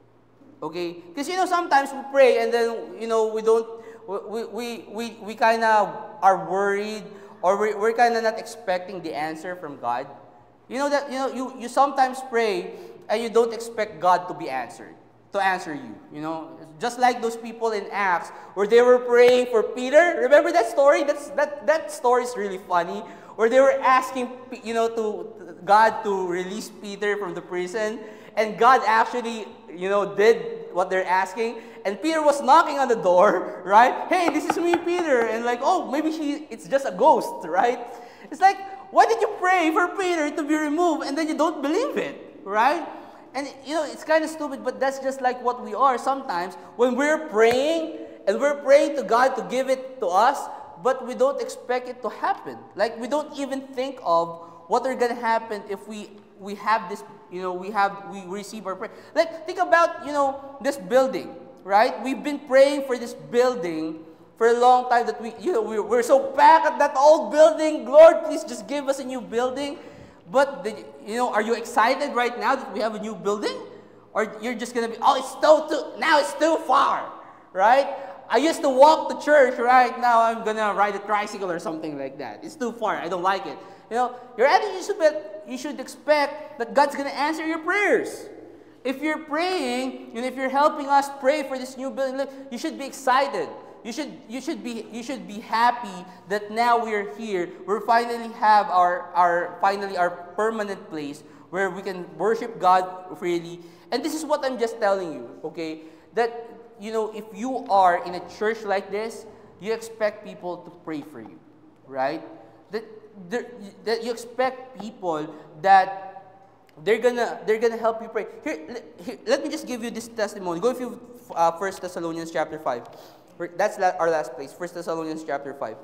A: Okay? Because, you know, sometimes we pray and then, you know, we don't, we, we, we, we kind of are worried, or we're, we're kind of not expecting the answer from God. You know that, you know, you, you sometimes pray and you don't expect God to be answered, to answer you, you know. Just like those people in Acts where they were praying for Peter. Remember that story? That's, that, that story is really funny. Where they were asking, you know, to God to release Peter from the prison. And God actually, you know, did what they're asking. And Peter was knocking on the door, right? Hey, this is me, Peter. And like, oh, maybe she, it's just a ghost, right? It's like, why did you pray for Peter to be removed and then you don't believe it, right? And, you know, it's kind of stupid, but that's just like what we are sometimes when we're praying and we're praying to God to give it to us, but we don't expect it to happen. Like, we don't even think of what are going to happen if we we have this, you know, we have, we receive our prayer. Like, think about, you know, this building, right? We've been praying for this building for a long time that we, you know, we're, we're so packed at that old building. Lord, please just give us a new building. But, the, you know, are you excited right now that we have a new building? Or you're just going to be, oh, it's still too, now it's too far, right? I used to walk to church, right? Now I'm going to ride a tricycle or something like that. It's too far. I don't like it. You know, your attitude should be, you should expect that God's going to answer your prayers. If you're praying, and if you're helping us pray for this new building, look, you should be excited. You should, you should be, you should be happy that now we're here. We finally have our, our, finally our permanent place where we can worship God freely. And this is what I'm just telling you, okay? That, you know, if you are in a church like this, you expect people to pray for you, right? That, that you expect people that they're gonna they're gonna help you pray. Here, here, let me just give you this testimony. Go if you uh, First Thessalonians chapter five. That's our last place. First Thessalonians chapter five.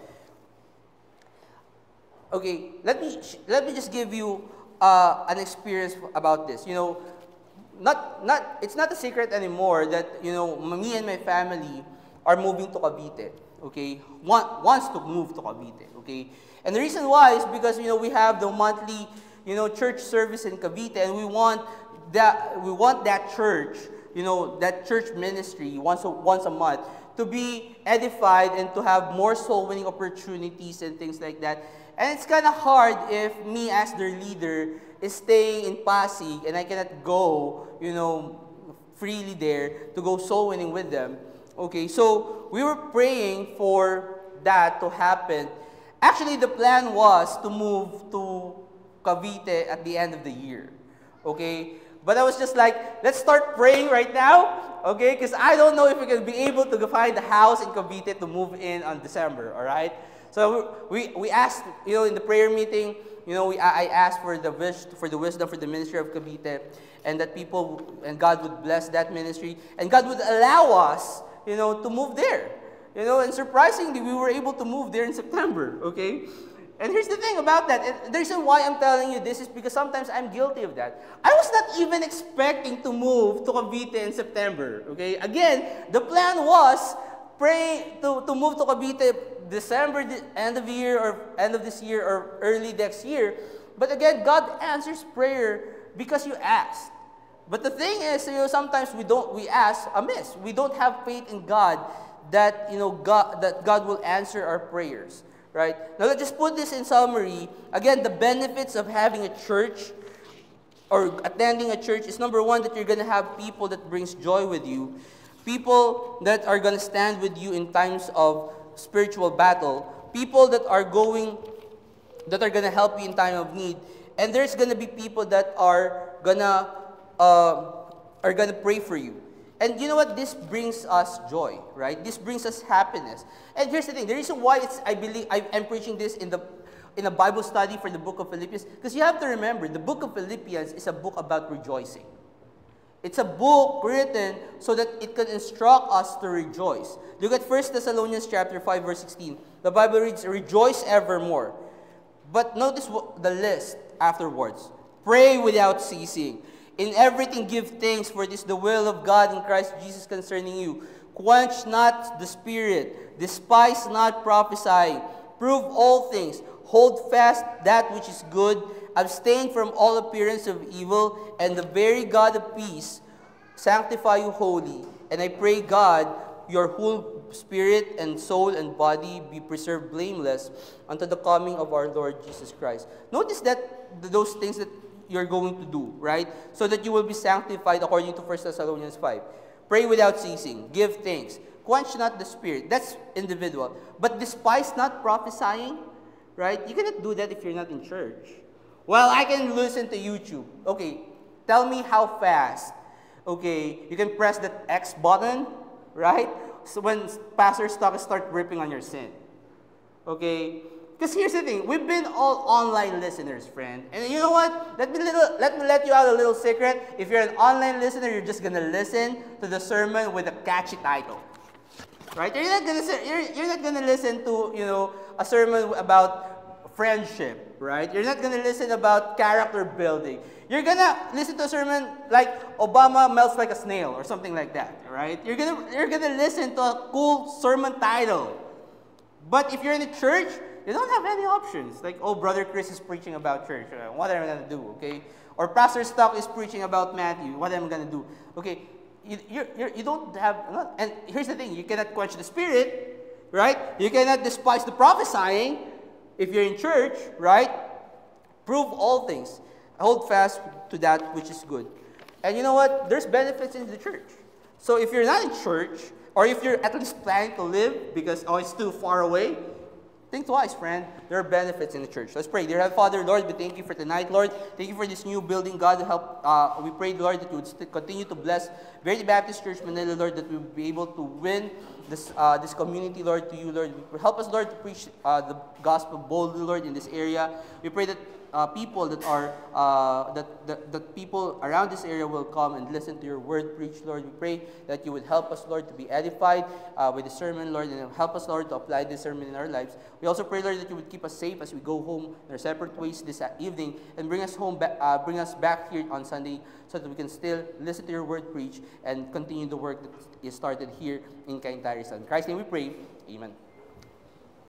A: Okay, let me let me just give you uh, an experience about this. You know, not not it's not a secret anymore that, you know, me and my family are moving to Cavite. okay, want, wants to move to Cavite, okay? And the reason why is because, you know, we have the monthly, you know, church service in Cavite, and we want that, we want that church, you know, that church ministry once a, once a month to be edified and to have more soul winning opportunities and things like that. And it's kind of hard if me as their leader is staying in Pasig and I cannot go, you know, freely there to go soul winning with them. Okay, so we were praying for that to happen. Actually, the plan was to move to Cavite at the end of the year. Okay, but I was just like, let's start praying right now. Okay, because I don't know if we can be able to find a house in Cavite to move in on December. All right. So we, we asked, you know, in the prayer meeting, you know, we, I asked for the wish, for the wisdom for the ministry of Cavite, and that people, and God would bless that ministry, and God would allow us, you know, to move there. You know, and surprisingly, we were able to move there in September, okay? And here's the thing about that, and the reason why I'm telling you this is because sometimes I'm guilty of that. I was not even expecting to move to Cavite in September, okay? Again, the plan was pray to, to move to Cavite December, the end of the year, or end of this year, or early next year. But again, God answers prayer because you asked. But the thing is, you know, sometimes we don't, we ask amiss. We don't have faith in God that, you know, God, that God will answer our prayers, right? Now, let's just put this in summary. Again, the benefits of having a church or attending a church is, number one, that you're going to have people that brings joy with you, people that are going to stand with you in times of spiritual battle, people that are going, that are going to help you in time of need, and there's going to be people that are going to uh, are going to pray for you. And you know what? This brings us joy, right? This brings us happiness. And here's the thing: the reason why it's I believe I, I'm preaching this in the in a Bible study for the book of Philippians, because you have to remember the book of Philippians is a book about rejoicing. It's a book written so that it can instruct us to rejoice. Look at First Thessalonians chapter five, verse sixteen. The Bible reads, "Rejoice evermore." But notice what, the list afterwards. "Pray without ceasing. In everything give thanks, for it is the will of God in Christ Jesus concerning you. Quench not the spirit. Despise not prophesying. Prove all things. Hold fast that which is good. Abstain from all appearance of evil, and the very God of peace sanctify you wholly. And I pray God, your whole spirit and soul and body be preserved blameless unto the coming of our Lord Jesus Christ." Notice that those things that you're going to do, right? So that you will be sanctified according to First Thessalonians five. Pray without ceasing. Give thanks. Quench not the spirit. That's individual. But despise not prophesying, right? You cannot do that if you're not in church. Well, I can listen to YouTube. Okay, tell me how fast. Okay, you can press that X button, right? So when Pastor Stuck start ripping on your sin. Okay? Because here's the thing, we've been all online listeners, friend. And you know what? Let me little let me let you out a little secret. If you're an online listener, you're just gonna listen to the sermon with a catchy title. Right? You're not gonna you're, you're not gonna listen to, you know, a sermon about friendship, right? You're not gonna listen about character building. You're gonna listen to a sermon like Obama melts like a snail or something like that, right? You're gonna you're gonna listen to a cool sermon title. But if you're in a church, you don't have any options. Like, oh, Brother Chris is preaching about church. Uh, what am I going to do, okay? Or Pastor Stock is preaching about Matthew. What am I going to do? Okay, you, you're, you're, you don't have, and here's the thing, you cannot quench the spirit, right? You cannot despise the prophesying if you're in church, right? Prove all things. Hold fast to that which is good. And you know what? There's benefits in the church. So if you're not in church, or if you're at least planning to live because, oh, it's too far away, think twice, friend. There are benefits in the church. Let's pray. Dear Heavenly Father, Lord, we thank you for tonight, Lord. Thank you for this new building, God, to help. Uh, we pray, Lord, that you would continue to bless Verity Baptist Church Manila, Lord, that we will be able to win this uh, this community, Lord, to you, Lord. Help us, Lord, to preach uh, the gospel boldly, Lord, in this area. We pray that uh, people that are uh, that, that that people around this area will come and listen to your word preached, Lord. We pray that you would help us, Lord, to be edified uh, with the sermon, Lord, and help us, Lord, to apply this sermon in our lives. We also pray, Lord, that you would keep us safe as we go home in our separate ways this evening, and bring us home, ba- uh, bring us back here on Sunday, so that we can still listen to your word preached and continue the work that is started here in Cainta Rizal. In Christ's name we pray. Amen.